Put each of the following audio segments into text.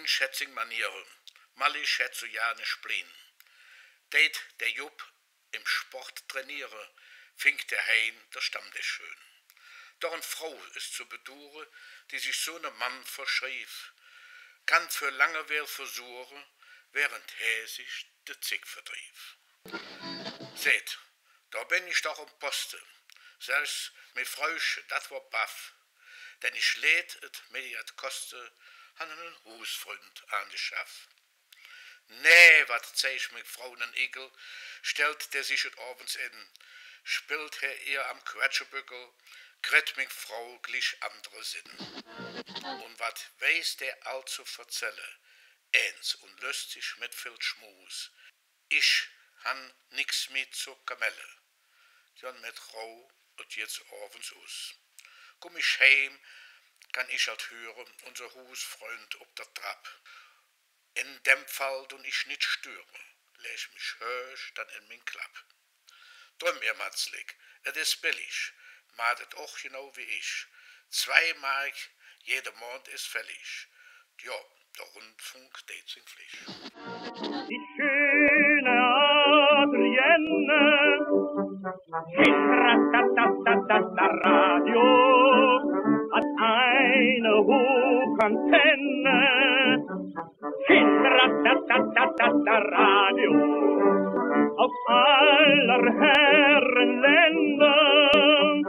in Schätzing-Maniere, Malli schätze ja nicht blieben. Deit der Jupp im Sport trainiere, fink der Hein der Stammtisch schön. Doch eine Frau ist zu bedure, die sich so ne Mann verschrief, kann für lange wer versuchen, während er sich de Zick vertrief. Seht, da bin ich doch am Posten, selbst mit Frauchen, dat war baff, denn ich lädt et mediat koste an einen Husfreund angeschafft. Nee, wat zeig mit Frauen Igel, stellt der sich et abends in, spielt er ihr am Quetschebückel, kret mich Frau glich andere Sinn. Und wat weiß der allzu verzelle, eins und löst sich mit viel Schmus. Ich han nix mit zur Kamelle, dann mit Frau und jetzt abends aus. Komm ich heim, kann ich halt hören, unser Husfreund ob der Trab. In dem Fall dun ich nicht stören, leg mich höch dann in min Klapp. Drum ihr Matzlig, et is billig, madet och genau wie ich. 2 Mark jeder Monat ist fällig. Ja, der Rundfunk tät sin Pflicht. Die schöne Adrienne, hinter Radio, hat eine Hochantenne, hinter Radio, aus aller Herren Ländern,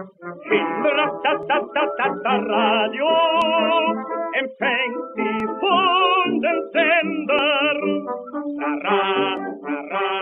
hinter Radio, empfängt sie von den Sendern,